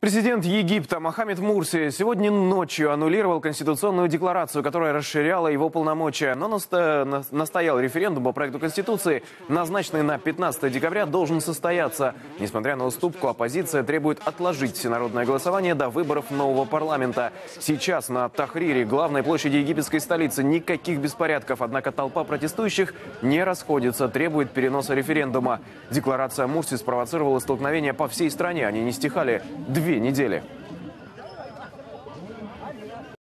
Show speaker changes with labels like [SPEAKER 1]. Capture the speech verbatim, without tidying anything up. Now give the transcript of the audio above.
[SPEAKER 1] Президент Египта Мохаммед Мурси сегодня ночью аннулировал конституционную декларацию, которая расширяла его полномочия, но наста- настоял референдум по проекту Конституции, назначенный на пятнадцатое декабря, должен состояться. Несмотря на уступку, оппозиция требует отложить всенародное голосование до выборов нового парламента. Сейчас на Тахрире, главной площади египетской столицы, никаких беспорядков, однако толпа протестующих не расходится, требует переноса референдума. Декларация Мурси спровоцировала столкновения по всей стране, они не стихали две недели.